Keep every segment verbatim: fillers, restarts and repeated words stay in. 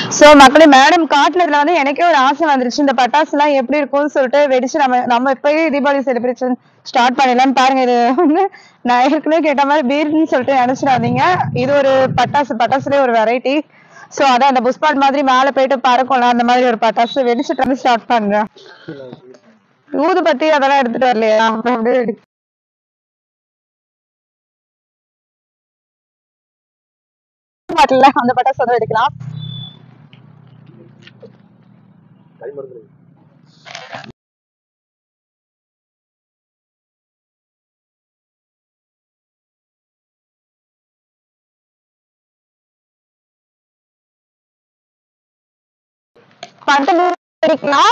So மக்களே madam காட்டுனதுல வந்து எனக்கே ஒரு ஆசை வந்துருச்சு இந்த பட்டாசு எல்லாம் எப்படி இருக்கும்னு சொல்லிட்டு வெடிச்சு நம்ம நம்ம இப்பயே தீபாவளி செலிப்ரேஷன் ஸ்டார்ட் பண்ணிடலாம் பாருங்க. இது வந்து நான் ஏற்கனவே கேட்ட மாதிரி பீர்னு சொல்லிட்டு நினைச்சிடாதீங்க. இது ஒரு பட்டாசு பட்டாசுலேயே ஒரு வெரைட்டி. சோ அதான் அந்த புஷ்பாட் மாதிரி மேல போயிட்டு பறக்கலாம் அந்த மாதிரி ஒரு பட்டாசு வெடிச்சுட்டு வந்து ஸ்டார்ட் பண்றேன். ஊதுபத்தி அதெல்லாம் எடுத்துட்டு வரலையா? அப்படியே அந்த பட்டாசு வந்து எடுக்கலாம். பட்டு எடுக்கலாம்.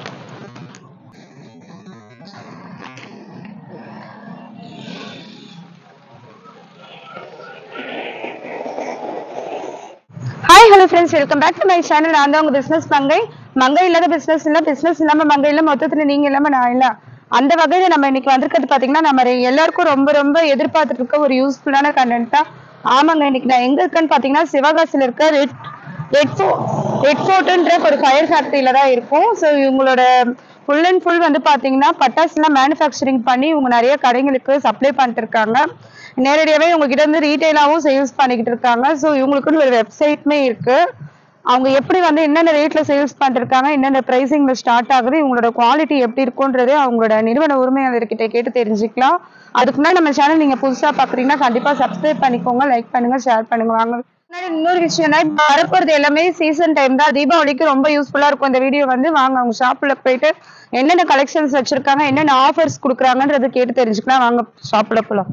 Hi hello friends, welcome back to my channel. நான் தான் உங்க பிசினஸ் மங்கை. மங்கை இல்லாத பிசினஸ் இல்ல, பிசினஸ் இல்லாம மங்கை இல்ல, மொத்தத்துல நீங்க இல்லாம நான் இல்ல. அந்த வகையில நம்ம இன்னைக்கு வந்திருக்கிறது பாத்தீங்கன்னா நம்ம எல்லாருக்கும் ரொம்ப ரொம்ப எதிர்பார்த்துட்டு இருக்க ஒரு யூஸ்ஃபுல்லான கண்டென்ட் தான். ஆமாங்க, இன்னைக்கு நான் எங்க இருக்கேன்னு பாத்தீங்கன்னா சிவகாசியில இருக்க ரெட் ரெட் ஃபோ ரெட் ஃபோர்ட்ன்ற ஒரு ஃபயர் ஃபேக்டரியில தான் இருக்கும். ஸோ இவங்களோட ஃபுல் அண்ட் ஃபுல் வந்து பாத்தீங்கன்னா பட்டாசுலாம் மேனுஃபேக்சரிங் பண்ணி இவங்க நிறைய கடைகளுக்கு சப்ளை பண்ணிட்டு இருக்காங்க. நேரடியாவே உங்ககிட்ட இருந்து ரீட்டைலாவும் சேல்ஸ் பண்ணிக்கிட்டு இருக்காங்க. ஸோ இவங்களுக்குன்னு ஒரு வெப்சைட்மே இருக்கு. அவங்க எப்படி வந்து என்னென்ன ரேட்ல சேல்ஸ் பண்ணிருக்காங்க, என்னென்ன பிரைசிங்ல ஸ்டார்ட் ஆகுது, இவங்களோட குவாலிட்டி எப்படி இருக்கும்ன்றது அவங்களோட நிறுவன உரிமையாளர்கிட்ட கேட்டு தெரிஞ்சுக்கலாம். அதுக்கு முன்னாடி நம்ம சேனல் நீங்க புதுசா பாக்குறீங்கன்னா கண்டிப்பா சப்ஸ்கிரைப் பண்ணிக்கோங்க, லைக் பண்ணுங்க, ஷேர் பண்ணுங்க. வாங்க. இன்னொரு விஷயம்னா வரப்போறது எல்லாமே சீசன் டைம் தான். தீபாவளிக்கு ரொம்ப யூஸ்ஃபுல்லா இருக்கும் இந்த வீடியோ வந்து. வாங்க அவங்க ஷாப்ல போயிட்டு என்னென்ன கலெக்ஷன்ஸ் வச்சிருக்காங்க, என்னென்ன ஆஃபர்ஸ் கொடுக்குறாங்கன்றது கேட்டு தெரிஞ்சுக்கலாம். வாங்க ஷாப்ல போலாம்.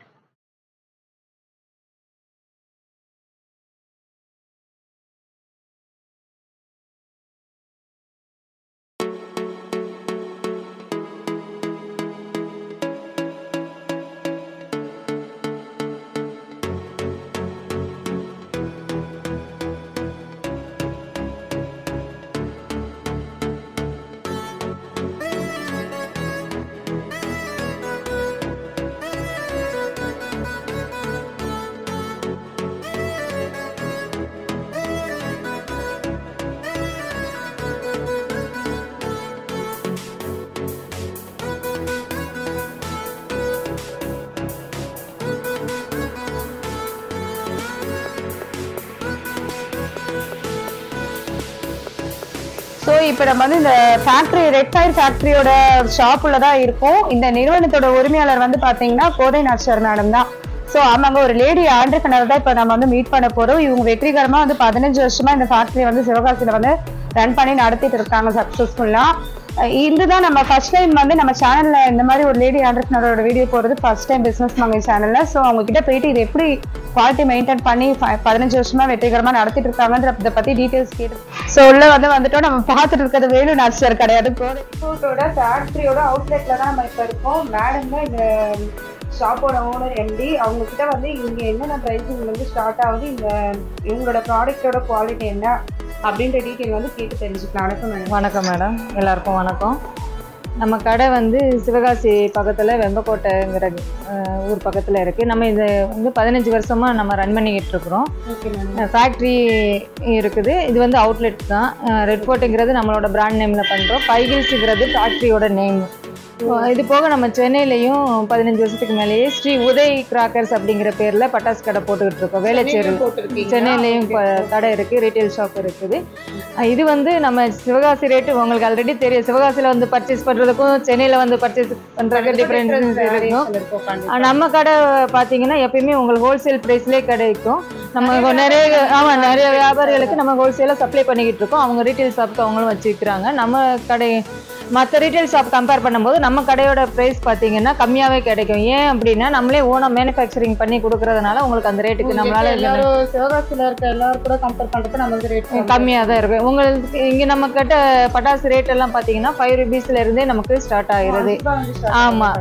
ஸோ இப்போ நம்ம வந்து இந்த ஃபேக்ட்ரி ரெட் ஃபயர் ஃபேக்ட்ரியோட ஷாப்புல தான் இருக்கும். இந்த நிறுவனத்தோட உரிமையாளர் வந்து பார்த்தீங்கன்னா கோதை நாச்சியார் மேடம் தான். ஸோ ஆமாங்க, ஒரு லேடி ஆண்டர்பிரனர் தான் இப்போ நம்ம வந்து மீட் பண்ண போறோம். இவங்க வெற்றிகரமாக வந்து பதினஞ்சு வருஷமா இந்த ஃபேக்டரி வந்து சிவகாசியில வந்து ரன் பண்ணி நடத்திட்டு இருக்காங்க சக்சஸ்ஃபுல்லா. இதுதான் நம்ம ஃபர்ஸ்ட் டைம் வந்து நம்ம சேனல்ல இந்த மாதிரி ஒரு லேடி ஆண்டர்பிரனரோட வீடியோ போறது ஃபர்ஸ்ட் டைம் பிசினஸ் மங்கை சேனல்ல. ஸோ அவங்க கிட்ட போயிட்டு இது எப்படி குவாலிட்டி மெயின்டைன் பண்ணி பதினஞ்சு வருஷமா வெற்றிகரமா நடத்திட்டு இருக்காங்கன்றத பத்தி டீடைல்ஸ் கேட்டு ஸோ உள்ள வந்து வந்துட்டோம். நம்ம பார்த்துட்டு இருக்கிறது வேலு நாச்சியார் கிடையாது, கோதை ஃபேக்டரியோட அவுட்லெட்ல தான் நம்ம இப்ப இருக்கோம். மேடம் தான் இந்த ஷாப்போட ஓனர், எம்டி. அவங்க கிட்ட வந்து இங்க என்னென்ன பிரைசிங் வந்து ஸ்டார்ட் ஆகுது, இந்த இவங்களோட ப்ராடக்டோட குவாலிட்டி என்ன அப்படின்ற டீட்டெயில் வந்து கேட்டு தெரிஞ்சுக்கலாம். வணக்கம் மேடம். வணக்கம் மேடம், எல்லாருக்கும் வணக்கம். நம்ம கடை வந்து சிவகாசி பக்கத்தில் வெம்பக்கோட்டைங்கிற ஊர் பக்கத்தில் இருக்குது. நம்ம இது வந்து பதினஞ்சு வருஷமாக நம்ம ரன் பண்ணிக்கிட்டு இருக்கிறோம். ஃபேக்ட்ரி இருக்குது. இது வந்து அவுட்லெட் தான். ரெட் ஃபோர்ட்டுங்கிறது நம்மளோட பிராண்ட் நேமில் பண்ணுறோம். ஃபைகில்ஸுங்கிறது ஃபேக்ட்ரியோட நேம். இது போக நம்ம சென்னையிலையும் பதினஞ்சு வருஷத்துக்கு மேலேயே ஸ்ரீ உதய் கிராக்கர்ஸ் அப்படிங்கிற பேரில் பட்டாசு கடை போட்டுக்கிட்டு இருக்கோம். வேலைச்சேரி சென்னையிலையும் கடை இருக்குது, ரீட்டைல் ஷாப் இருக்குது. இது வந்து நம்ம சிவகாசி ரேட்டு உங்களுக்கு ஆல்ரெடி தெரியும். சிவகாசியில் வந்து பர்ச்சேஸ் பண்ணுறதுக்கும் சென்னையில் வந்து பர்ச்சேஸ் பண்ணுறதுக்கு டிஃப்ரென்ஸ் இருக்கும். நம்ம கடை பார்த்தீங்கன்னா எப்பயுமே உங்களுக்கு ஹோல்சேல் ப்ரைஸ்லேயே கிடைக்கும். நம்ம நிறைய ஆமாம் நிறைய வியாபாரிகளுக்கு நம்ம ஹோல்சேலாக சப்ளை பண்ணிக்கிட்டு இருக்கோம். அவங்க ரீட்டைல் ஷாப்புக்கு அவங்களும் வச்சுக்கிறாங்க. நம்ம கடை மற்ற ரீட்டைல் ஷாப் கம்பேர் பண்ணும்போது நம்ம கடையோட ப்ரைஸ் பார்த்தீங்கன்னா கம்மியாகவே கிடைக்கும். ஏன் அப்படின்னா நம்மளே ஓனாக மேனுஃபேக்சரிங் பண்ணி கொடுக்கறதுனால உங்களுக்கு அந்த ரேட்டுக்கு நம்மளால சிவகாசியில் இருக்க எல்லாரும் கூட கம்பேர் பண்ணுறது நமக்கு ரேட் கம்மியாக தான் இருக்கும். உங்களுக்கு இங்கே நம்ம கிட்ட பட்டாசு ரேட் எல்லாம் பார்த்தீங்கன்னா ஃபைவ் ருபீஸ்ல இருந்தே நமக்கு ஸ்டார்ட் ஆகிறது. ஆமாம்,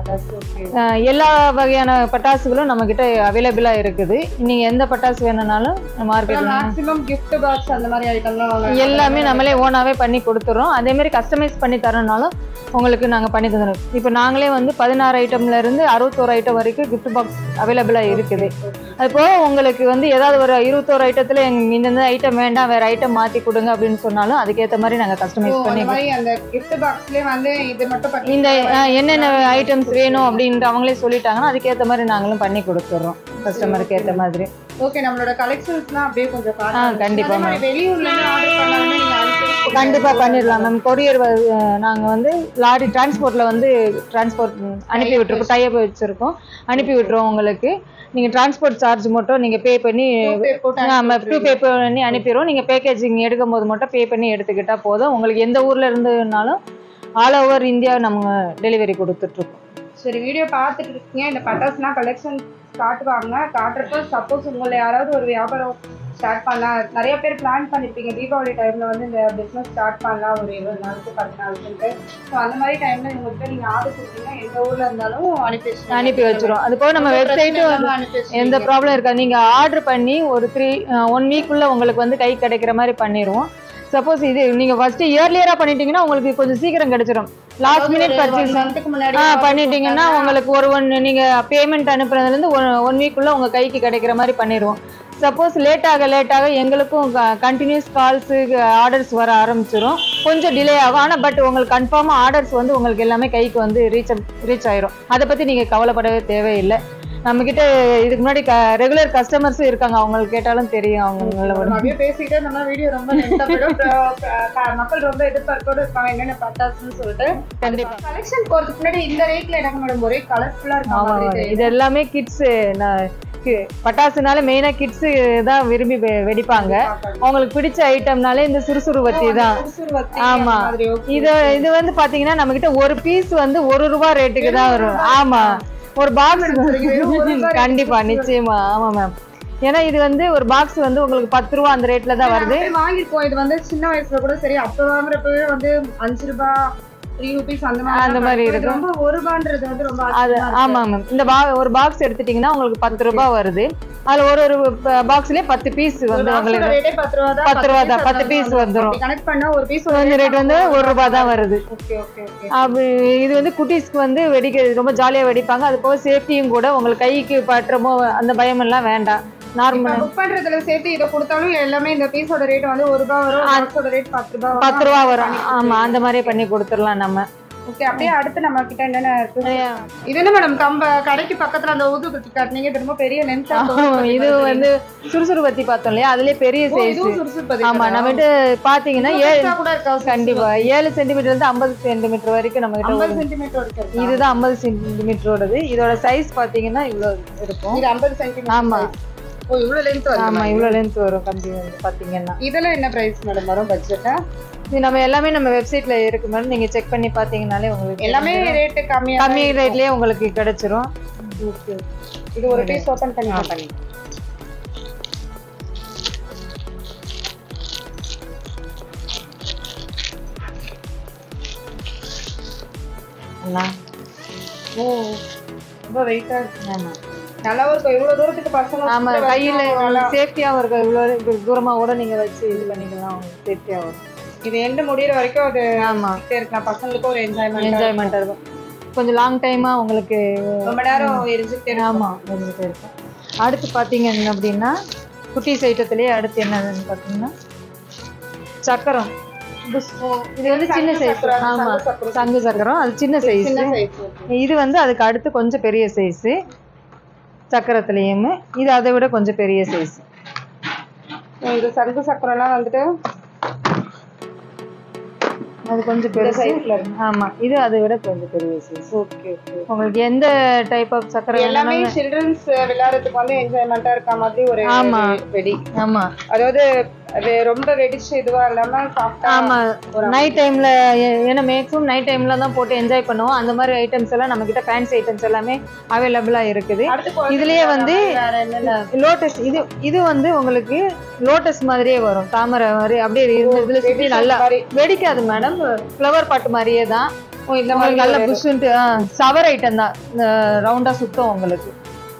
எல்லா வகையான பட்டாசுகளும் நம்ம கிட்ட அவைலபிளாக இருக்குது. நீங்கள் எந்த பட்டாசு வேணும்னாலும் மார்க்கெட் மேக்ஸிமம் கிஃப்ட் பாக்ஸ் அந்த மாதிரி ஐட்டம்லாம் எல்லாமே நம்மளே ஓனாகவே பண்ணி கொடுத்துறோம். அதே மாதிரி கஸ்டமைஸ் பண்ணி தரணும் உங்களுக்கு நாங்கள் பண்ணி தந்துடுவோம். இப்போ நாங்களே வந்து பதினாறு ஐட்டம்லேருந்து அறுபத்தோரு ஐட்டம் வரைக்கும் கிஃப்ட் பாக்ஸ் அவைலபிளாக இருக்குது. அதுபோக உங்களுக்கு வந்து ஏதாவது ஒரு இருபத்தோரு ஐட்டத்தில் எங்கள் இந்த ஐட்டம் வேண்டாம் வேறு ஐட்டம் மாற்றி கொடுங்க அப்படின்னு சொன்னாலும் அதுக்கேற்ற மாதிரி நாங்கள் கஸ்டமைஸ் பண்ணி அந்த கிஃப்ட் பாக்ஸ்லேயே வந்து இது மட்டும் இந்த என்னென்ன ஐட்டம்ஸ் வேணும் அப்படின்ட்டு அவங்களே சொல்லிட்டாங்கன்னா அதுக்கேற்ற மாதிரி நாங்களும் பண்ணி கொடுத்துட்றோம் கஸ்டமருக்கு ஏற்ற மாதிரி. ஓகே, நம்மளோட கலெக்ஷன்ஸ்லாம் அப்படியே கொஞ்சம் ஆ கண்டிப்பாக வெளியூர்ல கண்டிப்பாக பண்ணிடலாம் மேம். கொரியர் நாங்கள் வந்து லாரி டிரான்ஸ்போர்ட்டில் வந்து டிரான்ஸ்போர்ட் அனுப்பி விட்டுருக்கோம், டைப் வச்சுருக்கோம், அனுப்பி விட்டுருவோம் உங்களுக்கு. நீங்கள் டிரான்ஸ்போர்ட் சார்ஜ் மட்டும் நீங்கள் பே பண்ணி ஆமாம் டூ பே பண்ணி அனுப்பிடுவோம். நீங்கள் பேக்கேஜிங் எடுக்கும் போது மட்டும் பே பண்ணி எடுத்துக்கிட்டால் போதும். உங்களுக்கு எந்த ஊரில் இருந்துனாலும் ஆல் ஓவர் இந்தியா நம்ம டெலிவரி கொடுத்துட்ருக்கோம். சரி, வீடியோ பார்த்துட்டு இருக்கீங்க. இந்த பட்டாசுலாம் கலெக்ஷன் காட்டுவாங்க. காட்டுறப்போ சப்போஸ் உங்களை யாராவது ஒரு வியாபாரம் ஸ்டார்ட் பண்ணலாம், நிறைய பேர் பிளான் பண்ணியிருப்பீங்க தீபாவளி டைமில் வந்து இந்த பிஸ்னஸ் ஸ்டார்ட் பண்ணலாம் ஒரு இருபது நாளுக்கு பத்து நாளுக்குன்ட்டு. ஸோ அந்த மாதிரி டைமில் இவங்ககிட்ட நீங்கள் ஆர்டர் கொடுத்தீங்கன்னா எந்த ஊரில் இருந்தாலும் அனுப்பி அனுப்பி வச்சிரும். அது போக நம்ம வெப்சைட்டும் எந்த ப்ராப்ளம் இருக்காது. நீங்கள் ஆர்டர் பண்ணி ஒரு த்ரீ ஒன் வீக்குள்ளே உங்களுக்கு வந்து கை கிடைக்கிற மாதிரி பண்ணிடுவோம். சப்போஸ் இது நீங்கள் ஃபர்ஸ்ட் இயர்லியராக பண்ணிட்டீங்கன்னா உங்களுக்கு கொஞ்சம் சீக்கிரம் கிடைச்சிடும். லாஸ்ட் மினிட் பர்ச்சேஸ் பண்ணிட்டீங்கன்னா உங்களுக்கு ஒரு ஒன் நீங்கள் பேமெண்ட் அனுப்புறதுலேருந்து ஒன் ஒன் வீக்குள்ளே உங்கள் கைக்கு கிடைக்கிற மாதிரி பண்ணிடுவோம். சப்போஸ் லேட்டாக லேட்டாக எங்களுக்கும் கண்டினியூஸ் கால்ஸு ஆர்டர்ஸ் வர ஆரம்பிச்சிடும், கொஞ்சம் டிலே ஆகும். ஆனால் பட் உங்களுக்கு கன்ஃபார்மாக ஆர்டர்ஸ் வந்து உங்களுக்கு எல்லாமே கைக்கு வந்து ரீச் ரீச் ஆயிரும். அதை பற்றி நீங்கள் கவலைப்படவே தேவையில்லை. நம்மக்கிட்ட இதுக்கு முன்னாடி க ரெகுலர் கஸ்டமர்ஸும் இருக்காங்க, அவங்களுக்கு கேட்டாலும் தெரியும். அவங்க பேசிக்கிட்டே நம்ம வீடியோ ரொம்ப மக்கள் ரொம்ப எதிர்பார்ப்போடு இருப்பாங்க என்னென்ன பட்டாசுன்னு சொல்லிட்டு. கண்டிப்பா கலெக்ஷன் போறதுக்கு முன்னாடி இந்த ரேட்ல எனக்கு மேடம் ஒரே கலர்ஃபுல்லா இருக்கும். இது எல்லாமே கிட்ஸு பட்டாசுனால மெயினா கிட்ஸு தான் விரும்பி வெடிப்பாங்க. அவங்களுக்கு பிடிச்ச ஐட்டம்னாலே இந்த சுறுசுறுவத்தி தான். ஆமா, இது இது வந்து பாத்தீங்கன்னா நம்ம கிட்ட ஒரு பீஸ் வந்து ஒரு ரூபா ரேட்டுக்கு தான் வரும். ஆமா, ஒரு பாக்ஸ் கண்டிப்பா நிச்சயமா. ஆமா மேம், ஏன்னா இது வந்து ஒரு பாக்ஸ் வந்து உங்களுக்கு பத்து ரூபா அந்த ரேட்ல தான் வருது. வாங்கிருக்கோம். இது வந்து சின்ன வயசுல கூட சரி, அப்ப வாங்குறப்பவே வந்து அஞ்சு ரூபா த்ரீ ருபீஸ் அந்த மாதிரி அந்த மாதிரி இருக்கு. ரொம்ப ஒரு ரூபான்றது வந்து ரொம்ப அது ஆமா மேம். இந்த பா ஒரு பாக்ஸ் எடுத்துட்டீங்கன்னா உங்களுக்கு பத்து ரூபாய் வருது. அதுல ஒரு ஒரு பாக்ஸ்லயே பத்து பீஸ் வந்து உங்களுக்கு பத்து ரூபா தான் பத்து ரூபா தான் பத்து பீஸ் வந்துடும். கனெக்ட் பண்ணா ஒரு பீஸ் கொஞ்சம் ரேட் வந்து ஒரு ரூபாய் தான் வருது. Okay okay okay. அப்படி இது வந்து குட்டீஸ்க்கு வந்து வெடிக்க ரொம்ப ஜாலியா வெடிப்பாங்க. அது போக சேஃப்டியும் கூட, உங்களுக்கு கைக்கு பற்றமோ அந்த பயம் எல்லாம் வேண்டாம். நார்மலா புக் பண்றதுல சேர்த்து இத கொடுத்தாலும் எல்லாமே இந்த பீஸோட ரேட் வந்து ஒரு ரூபாய் வரும், பாக்ஸோட ரேட் பத்து ரூபாய் பத்து ரூபாய் வரும். ஆமா, அந்த மாதிரி பண்ணி கொடுத்துடலாம் நம்ம. ஓகே, அப்படியே அடுத்து நம்ம கிட்ட என்னென்ன இருக்கு? இது என்ன மேடம் கம்ப கடைக்கு பக்கத்துல அந்த ஊதுபத்தி காட்டுனீங்க, ரொம்ப பெரிய லென்த். இது வந்து சுறுசுறுவத்தி பார்த்தோம் இல்லையா, அதுலயே பெரிய சைஸ். ஆமா, நம்ம கிட்ட பாத்தீங்கன்னா கண்டிப்பா ஏழு சென்டிமீட்டர் இருந்து ஐம்பது சென்டிமீட்டர் வரைக்கும் நம்ம கிட்ட. இதுதான் ஐம்பது சென்டிமீட்டரோடது. இதோட சைஸ் பாத்தீங்கன்னா இவ்வளவு இருக்கும். இது ஐம்பது சென்டிமீட்டர். ஆமா, ஓ இவ்வளவு லென்த் வரும். ஆமா, இவ்வளவு லென்த் வரும் கம்பி வந்து பாத்தீங்கன்னா. இதெல்லாம் என்ன பிரைஸ் மேடம் வரும் பட்ஜெட்டா? இது நம்ம எல்லாமே நம்ம வெப்சைட்ல இருக்கு மேடம், நீங்க செக் பண்ணி பாத்தீங்கனாலே உங்களுக்கு எல்லாமே ரேட் கம்மி கம்மி ரேட்லயே உங்களுக்கு கிடைச்சிரும். ஓகே, இது ஒரு பீஸ் ஓபன் பண்ணி பண்ணி அண்ணா. ஓ ரொம்ப வெயிட்டா இருக்கு. ஆமா, நல்லா இருக்கும். இவ்வளவு தூரத்துக்கு பசங்க ஆமா கையில சேஃப்டியாவும் இருக்கும். இவ்வளவு தூரமா கூட நீங்க வச்சு இது பண்ணிக்கலாம், சேஃப்டியா வரும். இது எந்த முடிகிற வரைக்கும் அது ஆமா இருக்கலாம், பசங்களுக்கு ஒரு என்ஜாய்மெண்ட் என்ஜாய்மெண்ட் இருக்கும். கொஞ்சம் லாங் டைமா உங்களுக்கு ரொம்ப நேரம் எரிஞ்சுட்டே இருக்கும். ஆமா எரிஞ்சுட்டே இருக்கும். அடுத்து பாத்தீங்க அப்படின்னா குட்டீஸ் ஐட்டத்திலேயே அடுத்து என்னதுன்னு பாத்தீங்கன்னா சக்கரம். இது வந்து சின்ன சைஸ். ஆமா, சங்கு சக்கரம், அது சின்ன சைஸ். இது வந்து அதுக்கு அடுத்து கொஞ்சம் பெரிய சைஸ் சக்கரத்துலயுமே. இது அதை விட கொஞ்சம் பெரிய சைஸ். இது சங்கு சக்கரம் எல்லாம் வந்துட்டு அது கொஞ்சம் பெரிய சைஸ்ல இருக்கு. ஆமா, இது அதை விட கொஞ்சம் பெரிய சைஸ். Okay okay. உங்களுக்கு எந்த டைப் ஆஃப் சக்கரம்? எல்லாமே சில்ட்ரன்ஸ் விளையாடுறதுக்கு வந்து என்ஜாய்மெண்டா இருக்க மாதிரி ஒரு ஆமா வெடி. ஆமா, அதாவது ரொம்ப வெடிச்சு இதுவா இல்லாம சாஃப்ட்டா. ஆமா, நைட் டைம்ல ஏன்னா மேக்ஸிமம் நைட் டைம்ல தான் போட்டு என்ஜாய் பண்ணுவோம். அந்த மாதிரி ஐட்டம்ஸ் எல்லாம் நம்ம கிட்ட ஃபேன்சி ஐட்டம்ஸ் எல்லாமே அவைலபிளா இருக்குது. இதுலயே வந்து லோட்டஸ், இது இது வந்து உங்களுக்கு லோட்டஸ் மாதிரியே வரும், தாமரை மாதிரி அப்படியே இதுல சுத்தி நல்லா வெடிக்காது மேடம். ஃப்ளவர் பாட்டு மாதிரியே தான். இந்த மாதிரி நல்ல புஷ்ன்ட்டு சவர் ஐட்டம் தான், ரவுண்டா சுத்தம் உங்களுக்கு.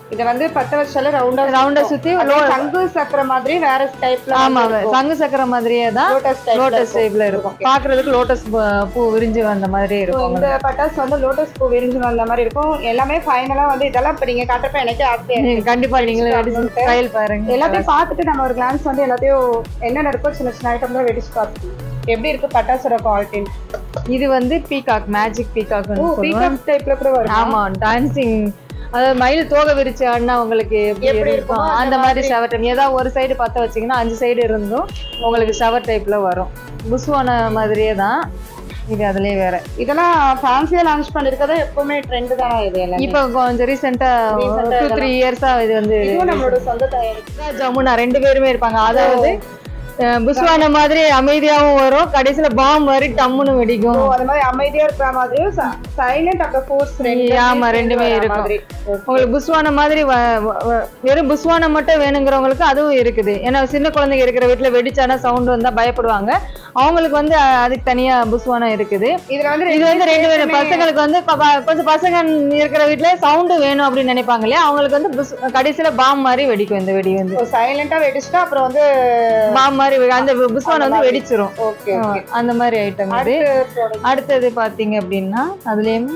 இது வந்து பத்து வருஷத்துல ரவுண்டா ரவுண்டா சுத்தி சங்கு சக்கர மாதிரி வேற டைப்ல. ஆமா, சங்கு சக்கர மாதிரியே தான் லோட்டஸ் டைப்ல இருக்கும். பாக்குறதுக்கு லோட்டஸ் பூ விரிஞ்சு வந்த மாதிரி இருக்கும். இந்த பட்டாசு வந்து லோட்டஸ் பூ விரிஞ்சு வந்த மாதிரி இருக்கும். எல்லாமே ஃபைனலா வந்து இதெல்லாம் இப்ப நீங்க காட்டுறப்ப எனக்கு ஆசையா இருக்கு. கண்டிப்பா நீங்களே வெடிச்சு ட்ரையல் பாருங்க. எல்லாத்தையும் பார்த்துட்டு நம்ம ஒரு கிளான்ஸ் வந்து எல்லாத்தையும் என்னென்ன இருக்கோ சின்ன சின்ன ஐட்டம் தான் வெடிச்சு பார்ப்போம். எப்படி இருக்கு பட்டாசோட குவாலிட்டி? இது வந்து பீகாக், மேஜிக் பீகாக்னு சொல்லுவாங்க. பீகாக் டைப்ல கூட வரும். ஆமா, டான்சிங், அதாவது மயில் தோகை விரிச்சு ஆடினா உங்களுக்கு எப்படி இருக்கும் அந்த மாதிரி ஷவர் டைப். ஏதாவது ஒரு சைடு பத்த வச்சிங்கன்னா அஞ்சு சைடு இருந்தும் உங்களுக்கு ஷவர் டைப்ல வரும். புஸ்வான மாதிரியே தான் இது. அதுலயே வேற இதெல்லாம் ஃபேன்சியா லான்ச் பண்ணிருக்கதா எப்பவுமே ட்ரெண்ட் தானா இது எல்லாம்? இப்போ கொஞ்சம் ரீசெண்டா டூ த்ரீ இயர்ஸா இது வந்து நம்மளோட சொந்த தயாரிப்பு. ஜமுனா ரெண்டு பேருமே இருப்பாங்க. அதாவது புஸ்வான மாதிரி அமைதியாவும் வரும், கடைசியில பாம் மாதிரி டம்முன்னு வெடிக்கும். அது மாதிரி அமைதியா இருக்கிற மாதிரியும் சைலண்ட் அப்புறம் ஃபோர்ஸ். ஆமா, ரெண்டுமே இருக்கும். உங்களுக்கு புஸ்வான மாதிரி வெறும் புஸ்வானம் மட்டும் வேணுங்கிறவங்களுக்கு அதுவும் இருக்குது. ஏன்னா சின்ன குழந்தைங்க இருக்கிற வீட்டுல வெடிச்சானா சவுண்ட் வந்தா பயப்படுவாங்க. அவங்களுக்கு வந்து அதுக்கு தனியா புஸ்வானம் இருக்குது. இதுல வந்து இது வந்து ரெண்டு பேரும் பசங்களுக்கு வந்து கொஞ்சம் பசங்க இருக்கிற வீட்டுல சவுண்டு வேணும் அப்படின்னு நினைப்பாங்க இல்லையா, அவங்களுக்கு வந்து கடைசியில பாம் மாதிரி வெடிக்கும். இந்த வெடி வந்து சைலண்டா வெடிச்சுட்டா அப்புறம் வந்து பாம் மாதிரி அந்த புஸ்வானம் வந்து வெடிச்சிரும். அந்த மாதிரி ஐட்டம் இது. அடுத்தது பாத்தீங்க அப்படின்னா அதுலயும்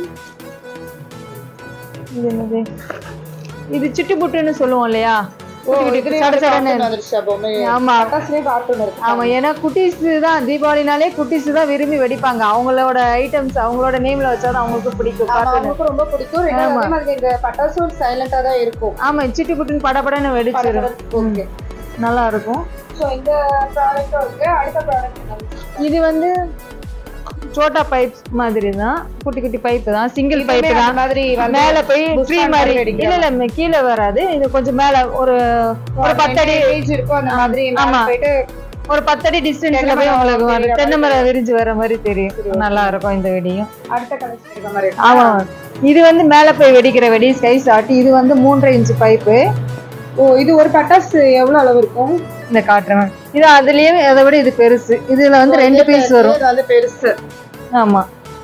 இது என்னது, இது சிட்டு புட்டுன்னு சொல்லுவோம் இல்லையா. ஆமா, ஏன்னா குட்டீஸ் தான் தீபாவளினாலே குட்டீஸ் தான் விரும்பி வெடிப்பாங்க. அவங்களோட ஐட்டம்ஸ் அவங்களோட நேம்ல வச்சாதான் அவங்களுக்கு பிடிக்கும், அவங்களுக்கு ரொம்ப பிடிக்கும். இந்த பட்டாசும் சைலண்டா தான் இருக்கும். ஆமா, சிட்டு புட்டுன்னு படபடன்னு வெடிச்சிரும், நல்லா இருக்கும். இது வந்து சோட்டா பைப்ஸ் மாதிரி தான், குட்டி குட்டி பைப் தான், சிங்கிள் பைப் தான். மாதிரி மேல போய் ட்ரீ மாதிரி இல்ல இல்ல கீழே வராது. இது கொஞ்சம் மேல ஒரு ஒரு பத்தடி இருக்கும் அந்த மாதிரி. ஆமா, ஒரு பத்தடி டிஸ்டன்ஸ்ல போய் உங்களுக்கு தென்னை மரம் விரிஞ்சு வர மாதிரி தெரியும். நல்லா இருக்கும் இந்த வெடியும். அடுத்த கலெக்ஷன். ஆமா, இது வந்து மேல போய் வெடிக்கிற வெடி ஸ்கை ஷாட். இது வந்து மூன்றரை இன்ச்சு பைப்பு. ஓ, இது ஒரு பட்டாசு எவ்வளவு அளவு இருக்கும்? இந்த காட்டுறேன். இது அதுலயே அதை விட இது பெருசு. இதுல வந்து ரெண்டு பீஸ் வரும். இது வந்து பெருசு. ஆமா,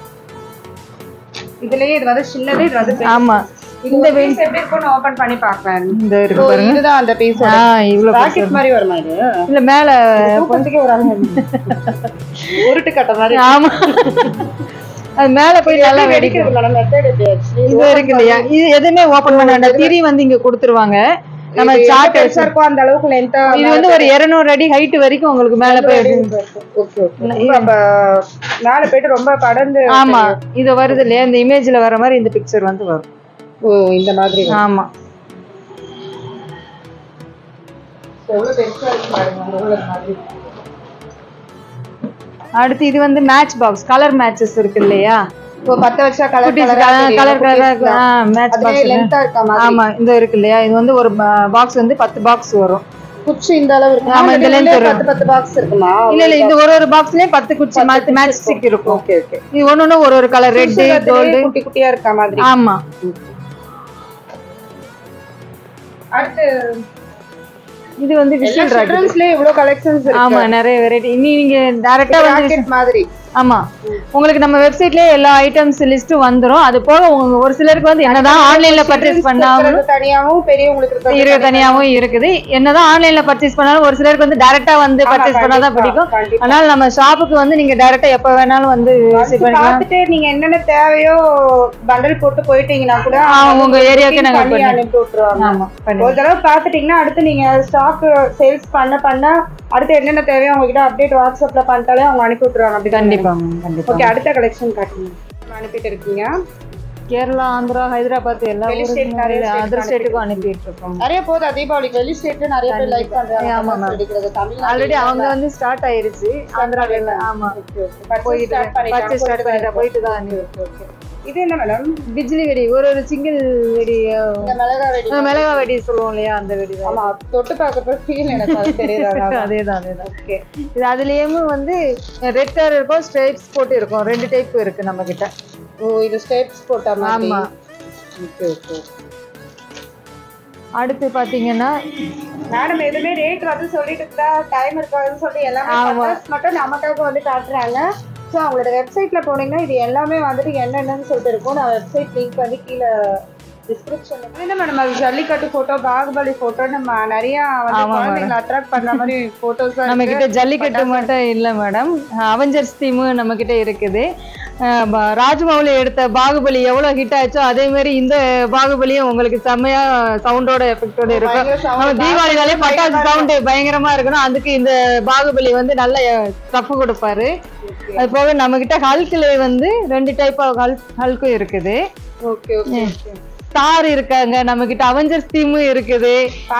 இதுலயே இது வந்து சின்னது, இது வந்து பெருசு. ஆமா, இந்த பீஸ் எப்படி இருக்கும்னு ஓபன் பண்ணி பார்ப்பேன். இந்த இருக்கு பாருங்க, இதுதான் அந்த பீஸ். ஆ, இவ்ளோ பாக்கெட் மாதிரி வருமா இது? இல்ல, மேல கொஞ்சம் ஒரு உருட்டு கட்ட மாதிரி. ஆமா, அது மேல போய் நல்லா வெடிக்கிறது. இது இருக்கு இல்லையா, இது எதுவுமே ஓபன் பண்ண வேண்டாம். திரி வந்து இங்க கொடுத்துருவாங்க. நம்ம சார்ட் வச்சிருக்கோம் அந்த அளவுக்கு லென்த்தா. இது வந்து ஒரு இருநூறு அடி ஹைட் வரைக்கும் உங்களுக்கு மேல போய். ஓகே ஓகே, அப்ப மேல போயிட்டு ரொம்ப படர்ந்து. ஆமா, இது வருது இல்லையா, இந்த இமேஜ்ல வர மாதிரி இந்த பிக்சர் வந்து வரும். ஓ, இந்த மாதிரி. ஆமா, எவ்வளவு பெருசா இருக்கு பாருங்க இந்த மாதிரி. அடுத்து இது வந்து மேட்ச் பாக்ஸ், கலர் மேட்சஸ் இருக்கு இல்லையா. இப்போ பத்து வருஷம் colour colour colour match box லென்த்தா இருக்க மாதிரி. ஆமா, இந்த இருக்கு இல்லையா, இது வந்து ஒரு பாக்ஸ் வந்து பத்து பாக்ஸ் வரும். குச்சி இந்த அளவு இருக்கு. ஆமா, இந்த லென்த் பத்து பத்து பாக்ஸ் இருக்குமா? இல்ல இல்ல, இந்த ஒரு ஒரு பாக்ஸ்லயே பத்து குச்சி மேட்ச் ஸ்டிக் இருக்கும். ஓகே ஓகே, இது ஒண்ணு ஒரு ஒரு கலர், ரெட் கோல்ட் குட்டி குட்டியா இருக்க மாதிரி. ஆமா. அடுத்து இது வந்து விஷன் ராக்கெட்ஸ்ல இவ்ளோ கலெக்ஷன்ஸ் இருக்கு. ஆமா, நிறைய வெரைட்டி. இனி நீங்க டைரக்டா வந்து ராக்கெட் மாதிரி. ஆமா, உங்களுக்கு நம்ம வெப்சைட்லயே எல்லா ஐட்டம்ஸ் லிஸ்ட் வந்துரும். அது போக ஒரு சிலருக்கு வந்து என்னதான் ஆன்லைன்ல பர்ச்சேஸ் பண்ணாலும் தனியாவும் பெரியவங்களுக்கு இருக்கு, தனியாவும் இருக்குது. என்னதான் ஆன்லைன்ல பர்ச்சேஸ் பண்ணாலும் ஒரு சிலருக்கு வந்து டைரக்டா வந்து பர்ச்சேஸ் பண்ணாதான் பிடிக்கும். அதனால நம்ம ஷாப்புக்கு வந்து நீங்க டைரக்டா எப்ப வேணாலும் வந்து விசிட் பண்ணிக்கலாம். பார்த்துட்டு நீங்க என்னென்ன தேவையோ பண்டல் போட்டு போயிட்டீங்கன்னா கூட உங்க ஏரியாக்கு நாங்க அனுப்பி விட்டுருவாங்க. ஆமா, ஒரு தடவை பாத்துட்டீங்கன்னா அடுத்து நீங்க ஸ்டாக் சேல்ஸ் பண்ண பண்ண அடுத்து என்னென்ன தேவையோ உங்ககிட்ட அப்டேட் வாட்ஸ்அப்ல பண்ணிட்டாலே அவங்க அனுப்பி விட்டுருவாங்க. அப்படி கண்டிப்பா கண்டிப்பா. ஓகே, அடுத்த கலெக்ஷன் காட்டுங்க. அனுப்பிட்டு இருக்கீங்க கேரளா, ஆந்திரா, ஹைதராபாத் எல்லா அதர் ஸ்டேட்டுக்கும் அனுப்பிட்டு இருக்கோம். நிறைய போகுது தீபாவளிக்கு வெளி ஸ்டேட்ல நிறைய பேர் லைக் பண்றாங்க. ஆமா, ஆல்ரெடி அவங்க வந்து ஸ்டார்ட் ஆயிருச்சு ஆந்திரால. ஆமா, போயிட்டு பர்ச்சேஸ் ஸ்டார்ட் பண்ணிட்டா போயிட்டு தான் அனுப்பி. இது என்ன மேடம்? பிஜ்லி வெடி, ஒரு ஒரு சிங்கிள் வெடி, மிளகா வெடி, மிளகா வெடி சொல்லுவோம் இல்லையா, அந்த வெடி. ஆமா, தொட்டு பார்க்கறப்ப ஃபீல் எனக்கு தெரியுது. அதேதான் அதேதான். ஓகே, இது அதுலயும் வந்து ரெட் கலர் இருக்கும், ஸ்ட்ரைப்ஸ் போட்டு இருக்கும். ரெண்டு டைப் இருக்கு நம்ம கிட்ட. ஓ, இது ஸ்ட்ரைப்ஸ் போட்டா மாதிரி. ஆமா. Okay okay. அடுத்து பாத்தீங்கன்னா மேடம் எதுவுமே ரேட் வந்து சொல்லிட்டு இருந்தா டைம் இருக்காதுன்னு சொல்லி எல்லாமே மட்டும் நமக்காக வந்து காட்டுறாங்க. ஸோ அவங்களோட வெப்சைட்டில் போனீங்கன்னா இது எல்லாமே வந்துட்டு என்னென்னு சொல்லிட்டு இருக்கும். நான் வெப்சைட் லிங்க் வந்து கீழே டிஸ்கிரிப்ஷன்ல என்ன மேடம் அது ஜல்லிக்கட்டு போட்டோ பாகுபலி போட்டோ நம்ம நிறைய வந்து குழந்தைகளை அட்ராக்ட் பண்ற மாதிரி போட்டோஸ் நம்ம கிட்ட ஜல்லிக்கட்டு மட்டும் இல்ல மேடம், அவெஞ்சர்ஸ் தீம் நம்ம கிட்ட இருக்குது. ராஜ்மௌலி எடுத்த பாகுபலி எவ்வளவு ஹிட் ஆச்சோ அதே மாதிரி இந்த பாகுபலியும் உங்களுக்கு செம்மையா சவுண்டோட எஃபெக்டோட இருக்கும். நம்ம தீபாவளினாலே பட்டாசு சவுண்ட் பயங்கரமா இருக்கணும், அதுக்கு இந்த பாகுபலி வந்து நல்ல ஸ்டஃப் கொடுப்பாரு. அது போக நம்ம கிட்ட ஹல்க்ல வந்து ரெண்டு டைப் ஆஃப் ஹல்க் ஹல்க்கும் இருக்குது. ஓகே ஓகே ஸ்டார் இருக்காங்க நம்ம கிட்ட, அவெஞ்சர்ஸ் தீம் இருக்குது.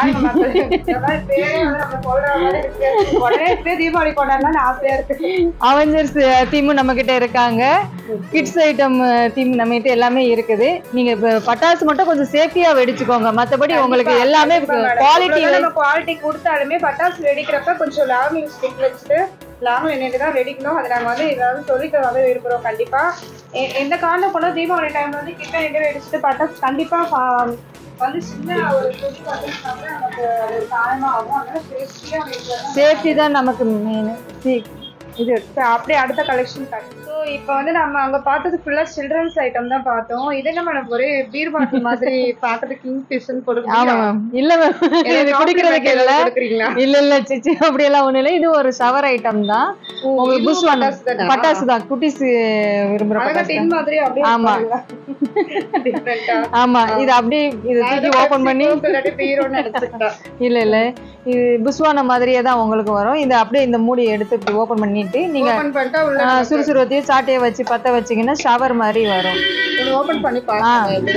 அவெஞ்சர்ஸ் தீம் நம்ம கிட்ட இருக்காங்க. கிட்ஸ் ஐட்டம் தீம் நம்ம கிட்ட எல்லாமே இருக்குது. நீங்க பட்டாசு மட்டும் கொஞ்சம் சேஃப்டியா வெடிச்சுக்கோங்க, மத்தபடி உங்களுக்கு எல்லாமே குவாலிட்டி குவாலிட்டி கொடுத்தாலுமே பட்டாசு வெடிக்கிறப்ப கொஞ்சம் லாங் ஸ்டிக் வச்சுட்டு லாங் நின்றுட்டு தான் வெடிக்கணும். அதை நாங்கள் வந்து ஏதாவது சொல்லிட்டு வந்து இருக்கிறோம். கண்டிப்பா எந்த காரணம் போனால் தீபாவளி டைம்ல வந்து கிட்ட நின்று வெடிச்சுட்டு பட்டாசு கண்டிப்பா வந்து சின்ன ஒரு நமக்கு அது காரணமா ஆகும். அதனால சேஃப்டியா சேஃப்டி தான் நமக்கு மெயின். இது அப்படியே அடுத்த கலெக்ஷன். ஸோ இப்போ வந்து நம்ம அங்க பார்த்தது ஃபுல்லா சில்ட்ரன்ஸ் ஐட்டம் தான் பார்த்தோம். இது என்ன மேடம் ஒரே பீர் பாட்டில் மாதிரி பார்க்கறது கிங் ஃபிஷ்னு போடுறீங்க? இல்ல மேம், இது குடிக்கிறதுக்கு இல்ல இல்ல இல்ல சிச்சி அப்படி எல்லாம் ஒண்ணு இல்ல. இது ஒரு ஷவர் ஐட்டம் தான். உங்களுக்கு புஷ்வான் பட்டாசு தான், குட்டிஸ் விரும்புற பட்டாசு மாதிரி. ஆமா ஆமா, இது அப்படியே இது தூக்கி ஓபன் பண்ணி இல்ல இல்ல இது புஷ்வான மாதிரியே தான் உங்களுக்கு வரும். இது அப்படியே இந்த மூடி எடுத்து ஓபன் பண்ணிட்டு நீங்க சுறுசுறுவத்தையும் சாட்டையை வச்சு பத்த வச்சீங்கன்னா ஷவர் மாதிரி வரும். ஓபன் பண்ணி பாருங்க.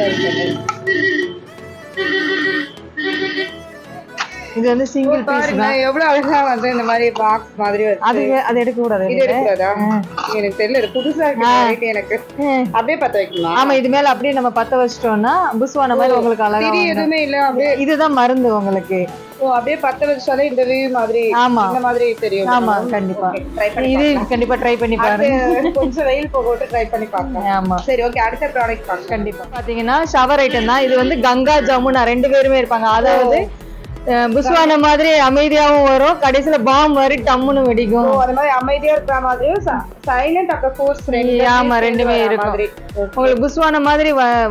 இது வந்து சிங்கிள் பீஸ் தான். எவ்வளவு அழகா வந்து இந்த மாதிரி பாக்ஸ் மாதிரி வருது. அது அது எடுக்க கூடாது. இது எடுக்க கூடாதா? எனக்கு தெரியல, புதுசா இருக்கு எனக்கு. அப்படியே பத்த வைக்கலாம். ஆமா, இது மேல அப்படியே நம்ம பத்த வச்சிட்டோம்னா புஷ்வான மாதிரி உங்களுக்கு அழகா வரும். எதுவுமே இல்ல, அப்படியே இதுதான் மருந்து உங்களுக்கு. ஓ, அப்படியே பத்த வச்சாலே இந்த வியூ மாதிரி ஆமா இந்த மாதிரி தெரியும். ஆமா கண்டிப்பா, இது கண்டிப்பா ட்ரை பண்ணி பாருங்க. கொஞ்சம் வெயில் போட்டு ட்ரை பண்ணி பாருங்க. ஆமா சரி, ஓகே. அடுத்த ப்ராடக்ட் பாருங்க. கண்டிப்பா பாத்தீங்கன்னா ஷவர் ஐட்டம் தான். இது வந்து கங்கா ஜமுனா ரெண்டு பேருமே இருப்பாங்க. அதாவது புஷ்வான மாதிரி அமைதியாவும் வரும், கடைசியில பாம் மாதிரி டம்முன்னு வெடிக்கும். அந்த மாதிரி அமைதியா இருக்கிற மாதிரியும் சைலண்ட் அப்புறம் ஃபோர்ஸ் ஆமா ரெண்டுமே இருக்கும். உங்களுக்கு புஷ்வான மாதிரி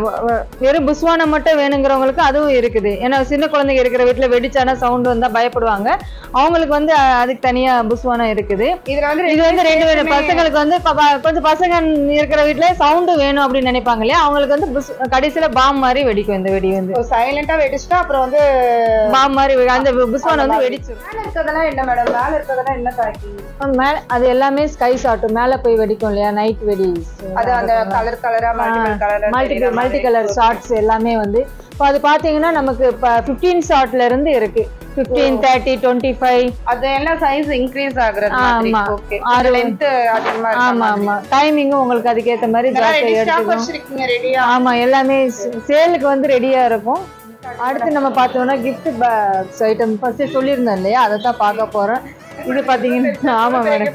வெறும் புஷ்வான மட்டும் வேணுங்கிறவங்களுக்கு அதுவும் இருக்குது. ஏன்னா சின்ன குழந்தைங்க இருக்கிற வீட்டுல வெடிச்சானா சவுண்ட் வந்தா பயப்படுவாங்க, அவங்களுக்கு வந்து அதுக்கு தனியா புஷ்வானம் இருக்குது. இதுல வந்து இது வந்து ரெண்டு பேரும் பசங்களுக்கு வந்து கொஞ்சம் பசங்க இருக்கிற வீட்டுல சவுண்டு வேணும் அப்படின்னு நினைப்பாங்க இல்லையா, அவங்களுக்கு வந்து கடைசியில பாம் மாதிரி வெடிக்கும். இந்த வெடி வந்து சைலண்டா வெடிச்சுட்டா அப்புறம் வந்து பாம் மாதிரி அந்த புஷ்வானம் வந்து வெடிச்சிடும். மேல இருக்கிறதெல்லாம் என்ன மேடம்? மேல இருக்கிறதெல்லாம் என்ன பேக்கிங்? மேல அது எல்லாமே ஸ்கை ஷாட் மேல போய் வெடிக்கும் இல்லையா, நைட் வெடி. அது அந்த கலர் கலரா multiple colour multi multi colour shots எல்லாமே வந்து இப்போ அது பாத்தீங்கன்னா நமக்கு பதினைந்து ஷாட்ல இருந்து இருக்கு. பதினைந்து, முப்பது, இருபத்தி ஐந்து அது எல்லாம் சைஸ் இன்கிரீஸ் ஆகுறது மாதிரி. ஓகே, அது லெந்த் அதிகமா இருக்கு. ஆமா ஆமா, டைமிங் உங்களுக்கு அதுக்கு ஏத்த மாதிரி ஜாஸ்தி எடுத்துக்கோங்க. ரெடியா? ஆமா, எல்லாமே சேலுக்கு வந்து ரெடியா இருக்கும். அடுத்து நம்ம பார்த்தோம்னா கிஃப்ட் பாக்ஸ் ஐட்டம் ஃபர்ஸ்ட் சொல்லியிருந்தோம் இல்லையா, அதை தான் பார்க்க போறோம். இது பாத்தீங்கன்னா ஆமா மேடம்,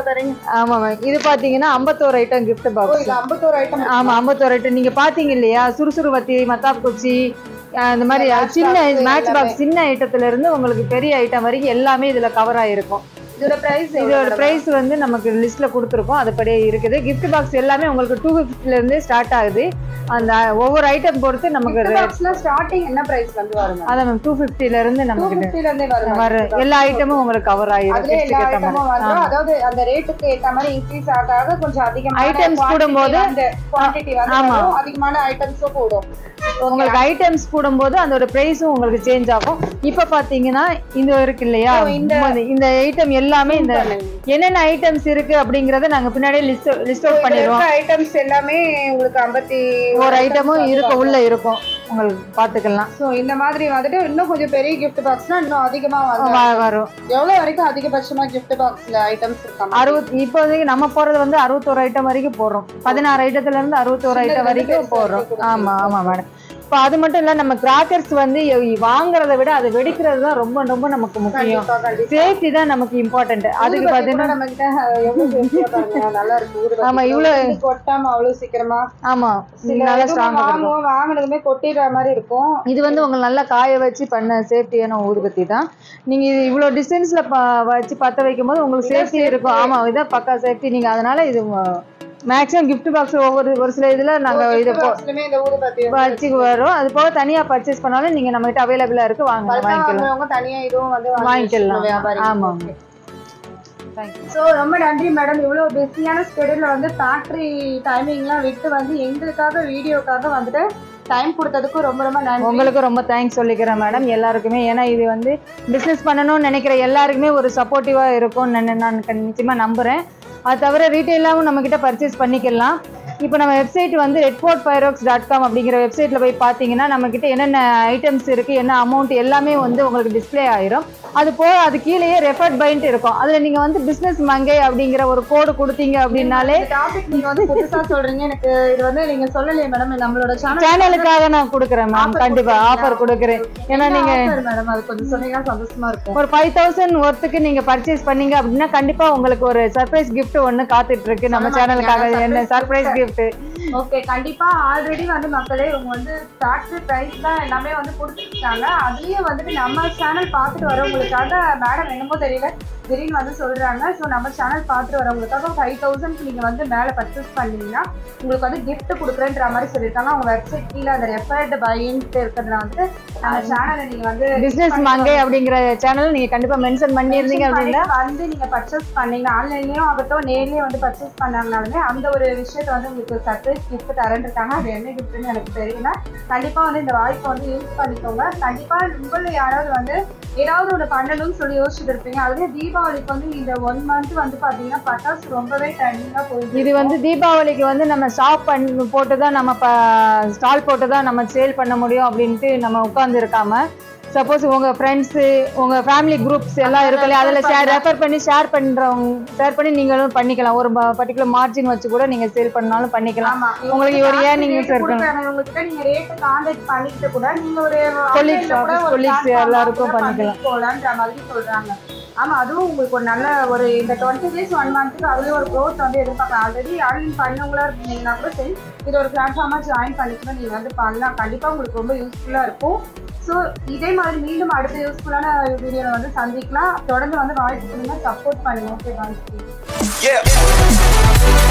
ஆமா மேடம், இது பாத்தீங்கன்னா ஐம்பத்தோரு ஐட்டம் கிஃப்ட் பாக்ஸ். ஐம்பத்தோரு ஐட்டம்? ஆமா ஐம்பத்தோரு ஐட்டம். நீங்க பாத்தீங்க இல்லையா, சுறுசுறுவத்தி, மத்தாப் குச்சி, அந்த மாதிரி சின்ன மேட்ச் பாக்ஸ் சின்ன ஐட்டத்துல இருந்து உங்களுக்கு பெரிய ஐட்டம் வரைக்கும் எல்லாமே இதுல கவர் ஆயிருக்கும். இதோட பிரைஸ் இதோட பிரைஸ் வந்து நமக்கு லிஸ்ட்ல கொடுத்துருக்கோம், அதுபடியே இருக்குது. கிஃப்ட் பாக்ஸ் எல்லாமே உங்களுக்கு டூ ஃபிஃப்டில இருந்து ஸ்டார்ட் ஆகுது. அந்த ஒவ்வொரு ஐட்டம் பொறுத்து நமக்கு ஸ்டார்டிங் என்ன பிரைஸ் வந்து வரும்? அதான் மேம், டூ ஃபிஃப்டில இருந்து நமக்கு வர எல்லா ஐட்டமும் உங்களுக்கு கவர் ஆயிடும். அதாவது அந்த ரேட்டுக்கு ஏத்த மாதிரி இன்க்ரீஸ் ஆக கொஞ்சம் அதிகமான ஐட்டம்ஸ் கூடும்போது குவாண்டிட்டி வந்து அதிகமான ஐட்டம்ஸும் கூடும். உங்களுக்கு ஐட்டம்ஸ் கூடும்போது அதோட பிரைஸும் உங்களுக்கு சேஞ்ச் ஆகும். இப்ப பாத்தீங்கன்னா இந்த இருக்கு இல்லையா, இந்த ஐட்டம் எல்லாமே இந்த என்னென்ன ஐட்டம்ஸ் இருக்கு அப்படிங்கறத நாங்க பின்னாடியே லிஸ்ட் லிஸ்ட் அவுட் பண்ணிடுவோம். ஐட்டம்ஸ் எல்லாமே உங்களுக்கு ஐம்பத்தி ஒரு ஐட்டமும் இருக்கும், உள்ள இருக்கும், உங்களுக்கு பாத்துக்கலாம். சோ இந்த மாதிரி வந்துட்டு இன்னும் கொஞ்சம் பெரிய gift பாக்ஸ்னா இன்னும் அதிகமா வரும். எவ்வளவு வரைக்கும் அதிகபட்சமா gift பாக்ஸ்ல ஐட்டம்ஸ் இருக்காங்க? அறுபது இப்போதைக்கு நம்ம போறது வந்து அறுபத்தோரு ஐட்டம் வரைக்கும் போடுறோம். பதினாறு ஐட்டத்துல இருந்து அறுபத்தோரு ஐட்டம் வரைக்கும் போடுறோம். ஆமா ஆமா மேடம். இப்போ அது மட்டும் இல்ல, நம்ம கிராக்கர்ஸ் வந்து வாங்குறத விட அதை வெடிக்கிறது தான் ரொம்ப ரொம்ப நமக்கு முக்கியம். சேஃப்டி தான் நமக்கு இம்பார்ட்டன்ட். அதுக்கு பாத்தீங்கன்னா நம்ம கிட்ட நல்லா இருக்கு. ஆமா, இவ்வளவு கொட்டாம அவ்வளவு சீக்கிரமா. ஆமா, நல்லா ஸ்ட்ராங்கா இருக்கும். வாங்குனதுமே கொட்டிடுற மாதிரி இருக்கும். இது வந்து உங்களுக்கு நல்லா காய வச்சு பண்ண சேஃப்டியான ஊதுபத்தி தான். நீங்க இது இவ்வளவு டிஸ்டன்ஸ்ல வச்சு பத்த வைக்கும் போது உங்களுக்கு சேஃப்டி இருக்கும். ஆமா, இதான் பக்கா சேஃப்டி. நீங்க அதனால இது மேக்ஸிமம் gift பாக்ஸ் ஒவ்வொரு ஒரு சில இதுல நாங்க இது வச்சு வரும். அது போக தனியா பர்ச்சேஸ் பண்ணாலும் நீங்க நம்ம கிட்ட அவைலபிளா இருக்கு, வாங்க வாங்கிக்கலாம். தனியா இதுவும் வந்து வாங்கிக்கலாம். ஆமா. ஸோ ரொம்ப நன்றி மேடம். இவ்வளோ பிஸியான ஸ்கெடியூல்ல வந்து ஃபேக்ட்ரி டைமிங்லாம் விட்டு வந்து எங்களுக்காக வீடியோக்காக வந்துட்டு டைம் கொடுத்ததுக்கு ரொம்ப ரொம்ப நன்றி. உங்களுக்கு ரொம்ப தேங்க்ஸ் சொல்லிக்கிறேன் மேடம் எல்லாருக்குமே. ஏன்னா இது வந்து பிஸ்னஸ் பண்ணணும்னு நினைக்கிற எல்லாருக்குமே ஒரு சப்போர்ட்டிவாக இருக்கும்னு நான் நிச்சயமாக நம்புகிறேன். அது தவிர ரீட்டெயிலாகவும் நம்மக்கிட்ட பர்ச்சேஸ் பண்ணிக்கலாம். இப்போ நம்ம வெப்சைட் வந்து ரெட்ஃபோர்ட் பைரோக்ஸ் டாட் காம் அப்படிங்கிற வெப்சைட்டில் போய் பார்த்தீங்கன்னா நம்மக்கிட்ட என்னென்ன ஐட்டம்ஸ் இருக்குது, என்ன அமௌண்ட் எல்லாமே வந்து உங்களுக்கு டிஸ்பிளே ஆயிரும். அது போக அது கீழேயே ரெஃபர்ட் பைன்ட்டு இருக்கும். அதில் நீங்கள் வந்து பிஸ்னஸ் மங்கை அப்படிங்கிற ஒரு கோடு கொடுத்தீங்க அப்படின்னாலே டாபிக் நீங்கள் வந்து புதுசாக சொல்கிறீங்க. எனக்கு இது வந்து நீங்கள் சொல்லலையே மேடம், நம்மளோட சேனலுக்காக நான் கொடுக்குறேன் மேம். கண்டிப்பாக ஆஃபர் கொடுக்குறேன். ஏன்னா நீங்கள் மேடம் அது கொஞ்சம் சொன்னீங்கன்னா சந்தோஷமா இருக்கும். ஒரு ஃபைவ் தௌசண்ட் ஒர்த்துக்கு நீங்கள் பர்ச்சேஸ் பண்ணீங்க அப்படின்னா கண்டிப்பாக உங்களுக்கு ஒரு சர்ப்ரைஸ் கிஃப்ட் ஒன்று காத்துட்டு இருக்கு நம்ம சேனலுக்காக. என்ன சர்ப்ரைஸ் கிஃப்ட்? ஓகே, கண்டிப்பா ஆல்ரெடி வந்து மக்களே இவங்க வந்து ஃபேக்டரி பிரைஸ் தான் எல்லாமே வந்து கொடுத்துருக்காங்க. அதுலயும் வந்துட்டு நம்ம சேனல் பார்த்துட்டு வரவங்களுக்காக மேடம் என்னமோ தெரியல திடீர்னு வந்து சொல்றாங்க. ஸோ நம்ம சேனல் பார்த்துட்டு வரவங்களுக்காக ஃபைவ் தௌசண்ட் நீங்க வந்து மேலே பர்ச்சேஸ் பண்ணீங்கன்னா உங்களுக்கு வந்து கிஃப்ட் கொடுக்குறேன்ற மாதிரி சொல்லியிருக்காங்க. அவங்க வெப்சைட் கீழே அந்த ரெஃபர்டு பைன்ட்டு இருக்கிறதுல வந்து நம்ம சேனலை நீங்க வந்து பிசினஸ் மங்கை அப்படிங்கிற சேனல் நீங்க கண்டிப்பா மென்ஷன் பண்ணியிருந்தீங்க அப்படின்னா வந்து நீங்க பர்ச்சேஸ் பண்ணீங்கன்னா ஆன்லைன்லயும் ஆகட்டும் நேர்லயே வந்து பர்ச்சேஸ் பண்ணாங்கனாலுமே அந்த ஒரு விஷயத்த வந்து உங்களுக்கு சர்ப்ரைஸ் கிஃப்ட் தரேன்ருக்காங்க. அது என்ன கிஃப்ட்னு எனக்கு தெரியல. கண்டிப்பா வந்து இந்த வாய்ப்பை வந்து யூஸ் பண்ணிக்கோங்க. கண்டிப்பா உங்களை யாராவது வந்து ஏதாவது ஒன்று பண்ணணும்னு சொல்லி யோசிச்சுட்டு இருப்பீங்க. அதுவே தீபாவளிக்கு வந்து இந்த ஒன் மந்த் வந்து பாத்தீங்கன்னா பட்டாசு ரொம்பவே ட்ரெண்டிங்கா போயிடுது. இது வந்து தீபாவளிக்கு வந்து நம்ம ஷாப் பண்ணி போட்டு தான் நம்ம ஸ்டால் போட்டு தான் நம்ம சேல் பண்ண முடியும் அப்படின்ட்டு நம்ம உட்கார்ந்து இருக்காம, சப்போஸ் உங்க ஃப்ரெண்ட்ஸு உங்க ஃபேமிலி குரூப்ஸ் எல்லாம் இருக்குல்ல அதில் ஷேர் ரெஃபர் பண்ணி ஷேர் பண்ணுறவங்க ஷேர் பண்ணி நீங்களும் பண்ணிக்கலாம். ஒரு பர்டிகுலர் மார்ஜின் வச்சு கூட நீங்க சேல் பண்ணாலும் பண்ணிக்கலாம். உங்களுக்கு ஒரு ஏர்னிங்ஸ் இருக்கணும். உங்களுக்கு நீங்க ரேட் கான்டாக்ட் பண்ணிட்டு கூட நீங்க ஒரு கொலீக்ஸ் கொலீக்ஸ் எல்லாருக்கும் பண்ணிக்கலாம் போலான்ற மாதிரி சொல்றாங்க. ஆமா, அதுவும் உங்களுக்கு ஒரு நல்ல ஒரு இந்த டுவெண்ட்டி டேஸ் ஒன் மந்த்துக்கு அதுலேயும் ஒரு க்ரோத் வந்து எதிர்பார்க்கலாம். ஆல்ரெடி ஆன்லைன் பண்ணவங்களா இருந்தீங்கன்னா கூட சரி இது ஒரு பிளாட்ஃபார்மாக ஜாயின் பண்ணிக்கணும் நீங்கள் வந்து பண்ணலாம். கண்டிப்பாக உங்களுக்கு ரொம்ப யூஸ்ஃபுல்லாக இருக்கும். ஸோ இதே மாதிரி மீண்டும் அடுத்த யூஸ்ஃபுல்லான வீடியோவில் வந்து சந்திக்கலாம். தொடர்ந்து வந்து வாய்ப்பு கொடுங்க, சப்போர்ட் பண்ணுங்க. ஓகே, பாய்.